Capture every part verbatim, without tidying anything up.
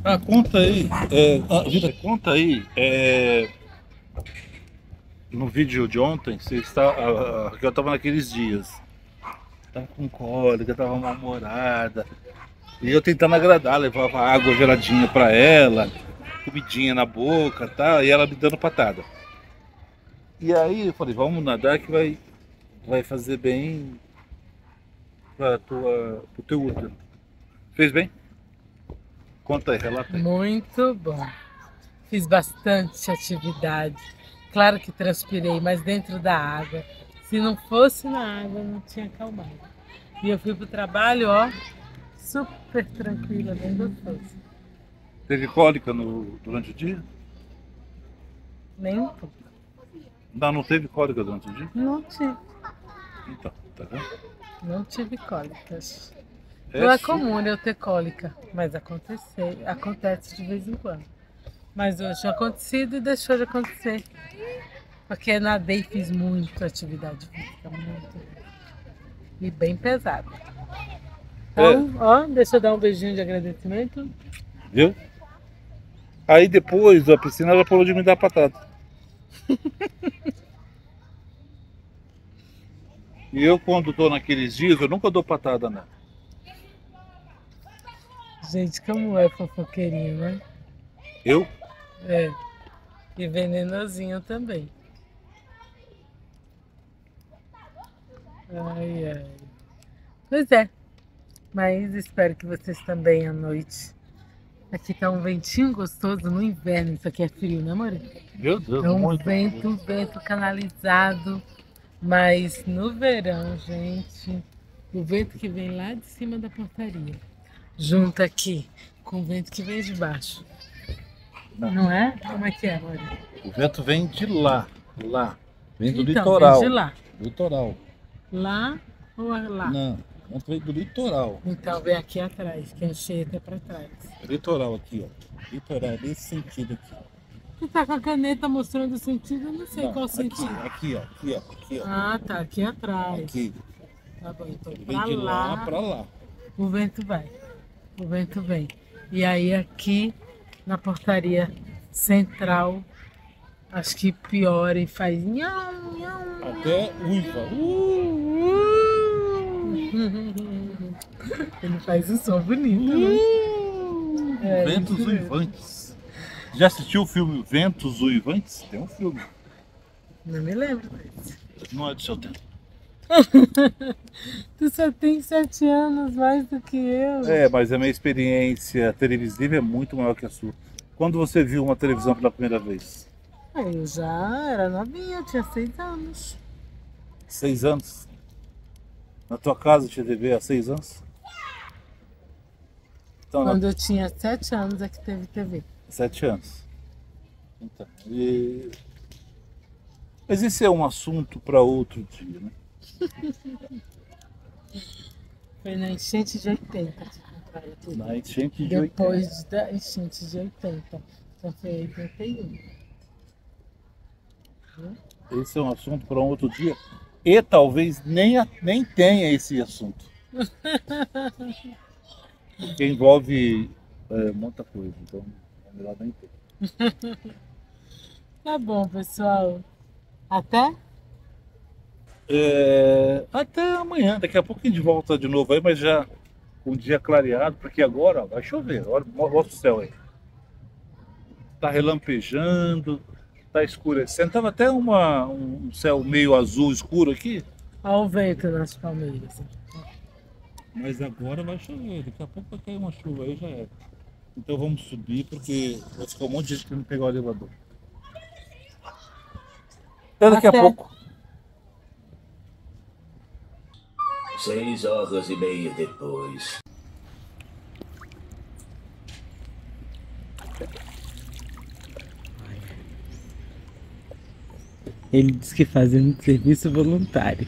Ah, conta aí, é, ah, Vida, conta aí, é, no vídeo de ontem, você está, a, a, que eu estava naqueles dias, tava com cólica, tava mal-humorada, e eu tentando agradar, levava água geladinha pra ela, comidinha na boca, tá, e ela me dando patada. E aí eu falei, vamos nadar que vai, vai fazer bem pra tua, pro teu útero. Fez bem? Conta aí, relata aí. Muito bom. Fiz bastante atividade. Claro que transpirei, mas dentro da água. Se não fosse na água, não tinha acalmado. E eu fui pro trabalho, ó, super tranquila, bem gostoso. Teve cólica no, durante o dia? Nem um pouco. Não, não teve cólica durante o dia? Não tive. Então, tá vendo? Não tive cólicas. É Não é su- comum eu ter cólica, mas acontece, acontece de vez em quando. Mas hoje tinha acontecido e deixou de acontecer. Porque nadei e fiz muita atividade física, muito. E bem pesada. Então, ó, deixa eu dar um beijinho de agradecimento. Viu? Aí depois a piscina ela parou de me dar patada. E eu quando tô naqueles dias, eu nunca dou patada nela. Gente, como é fofoqueirinho, né? Eu? É. E venenosinho também. Ai, ai. Pois é. Mas espero que vocês também à noite. Aqui tá um ventinho gostoso no inverno. Isso aqui é frio, né, amor? Meu Deus, É um muito. vento, um vento canalizado. Mas no verão, gente, o vento que vem lá de cima da portaria, junto aqui com o vento que vem de baixo. Não é? Como é que é, amor? O vento vem de lá, lá. Vem do Então, litoral. vem de lá. Litoral. Lá ou lá? Não, o vento vem do litoral. Então vem aqui atrás, que é cheio até pra trás. Litoral aqui, ó. Litoral, nesse sentido aqui. Você tá com a caneta mostrando o sentido? Eu não sei Não, qual aqui, sentido. aqui, ó. Aqui, ó. Aqui, ó. Ah, tá, aqui atrás. Aqui. Tá bom, então Vem pra de lá lá pra lá. o vento vai. O vento vem. E aí aqui na portaria central, acho que piora e faz nham, nham. Até uiva. Uh, Uh! Ele faz um som bonito, né? uh. É, Ventos isso mesmo. uivantes. Já assistiu o filme Ventos Uivantes? Tem um filme. Não me lembro desse. Não é do seu tempo. Tu só tem sete anos mais do que eu. É, mas a minha experiência televisiva é muito maior que a sua. Quando você viu uma televisão pela primeira vez? Ah, eu já era novinha, eu tinha seis anos. Seis anos? Na tua casa tinha T V há seis anos? Então, Quando na... eu tinha sete anos é que teve T V. sete anos. Então, e... Mas esse é um assunto para outro dia, né? Foi na enchente de oitenta que compraram a T V. Na enchente de oitenta. Depois da enchente de oitenta. Então foi oitenta e um. Esse é um assunto para um outro dia. E talvez nem, a- nem tenha esse assunto. Porque envolve é, muita coisa. Então é melhor nem ter. Tá bom, pessoal. Até? É, até amanhã. Daqui a pouco a gente volta de novo aí, mas já com o dia clareado, porque agora ó, vai chover. Olha, mostra o céu aí. Tá relampejando, tá escurecendo. Tava até uma, um céu meio azul escuro aqui. Olha o vento nas palmeiras. Mas agora vai chover, daqui a pouco vai cair uma chuva aí já é. Então vamos subir porque vai ficar um monte de gente querendo pegar o elevador. Até daqui Até. a pouco. Seis horas e meia depois. Ele disse que fazendo serviço voluntário.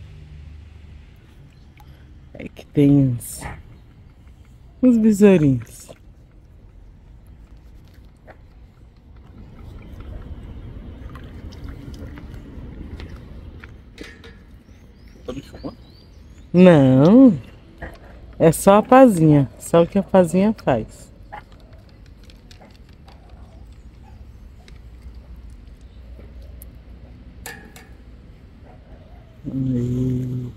É que tem uns, uns besourinhos. Tá me filmando? Não, é só a pazinha, só o que a pazinha faz. E...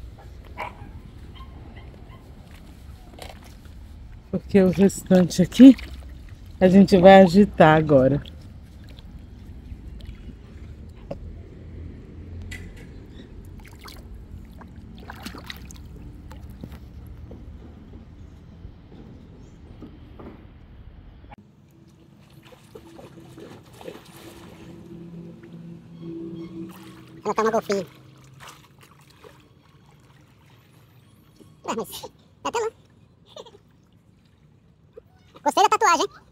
Porque o restante aqui a gente vai agitar agora. Ela tá uma golfinha. Ué, mas tá até lá. Gostei da tatuagem, hein?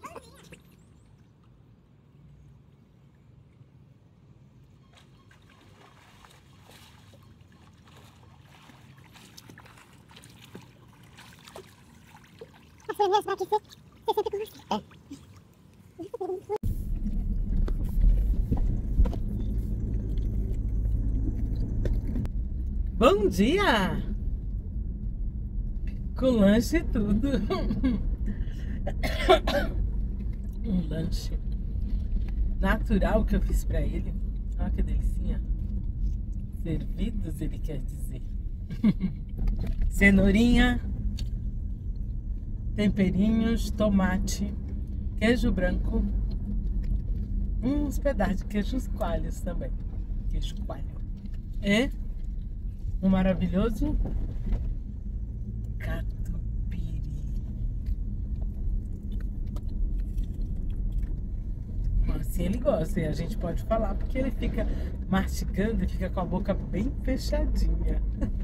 Você vê, será que você, você sempre conversa? É. Bom dia! Com lanche e tudo. Um lanche natural que eu fiz pra ele. Olha que delicinha. Servidos, ele quer dizer. Cenourinha, temperinhos, tomate, queijo branco, uns pedaços de queijos coalhos também. Queijo coalho. E um maravilhoso catupiry. Assim ele gosta, e a gente pode falar porque ele fica mastigando e fica com a boca bem fechadinha.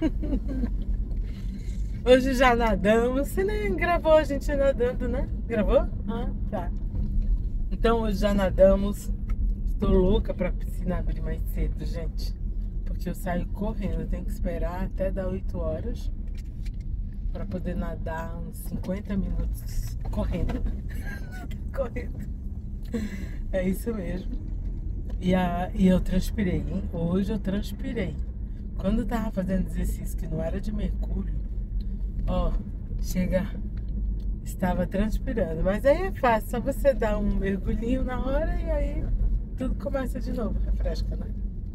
Hoje já nadamos. Você nem gravou a gente nadando, né? Gravou? Ah, tá. Então hoje já nadamos. Estou louca pra piscina abrir mais cedo, gente. Porque eu saio correndo, eu tenho que esperar até dar oito horas para poder nadar uns cinquenta minutos correndo. Correndo. É isso mesmo. E, a, e eu transpirei, hein? Hoje eu transpirei. Quando eu tava fazendo exercício que não era de mercúrio, ó, chega, estava transpirando. Mas aí é fácil, só você dar um mergulhinho na hora e aí tudo começa de novo, refresca, né?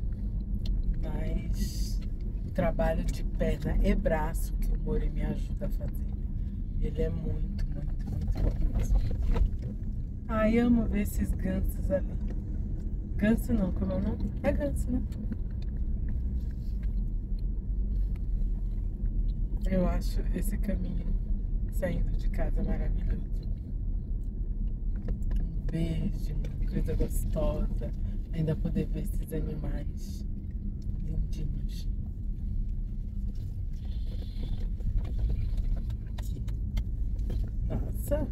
Mas o trabalho de perna e braço que o Mori me ajuda a fazer, ele é muito, muito, muito bom mesmo. Ai, amo ver esses gansos ali. Ganso não, como é o nome? É ganso, né? Eu acho esse caminho saindo de casa maravilhoso. Um verde, uma coisa gostosa. Ainda poder ver esses animais lindinhos. Aqui. Nossa!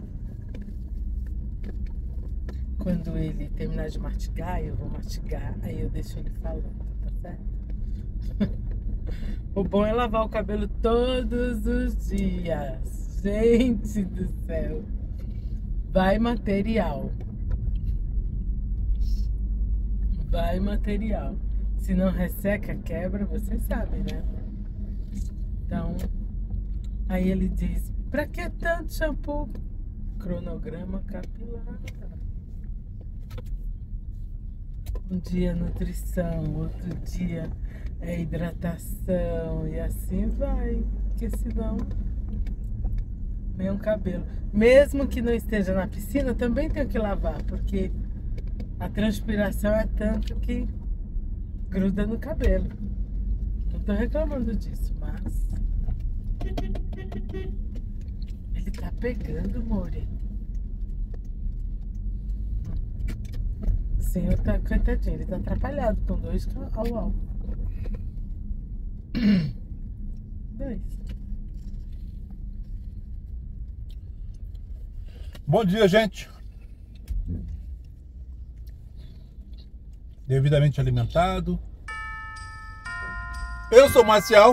Quando ele terminar de mastigar, eu vou mastigar, aí eu deixo ele falando, tá certo? O bom é lavar o cabelo todos os dias. Gente do céu! Vai material. Vai material. Se não resseca, quebra, vocês sabem, né? Então, aí ele diz, pra que tanto shampoo? Cronograma capilar. Um dia nutrição, outro dia é hidratação e assim vai, porque senão nem um cabelo. Mesmo que não esteja na piscina, também tenho que lavar, porque a transpiração é tanto que gruda no cabelo. Não tô reclamando disso, mas ele tá pegando, Mori. O senhor tá, coitadinho, ele tá atrapalhado com dois au au. Dois. Bom dia, gente. Devidamente alimentado. Eu sou o Marcial.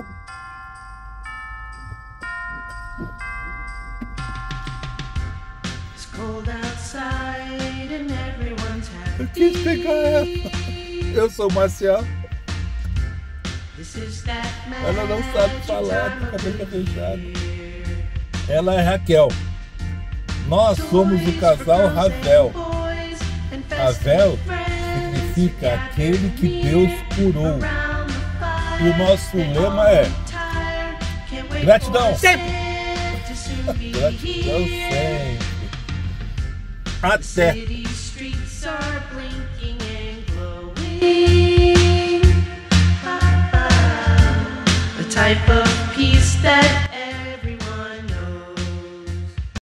Eu quis pegar essa. Eu sou o Marcial. Ela não sabe falar, o cabelo tá fechado. Ela é Raquel. Nós somos o casal Ravel. Ravel significa aquele que Deus curou. E o nosso lema é gratidão. Sempre. Gratidão sempre. Até. Type of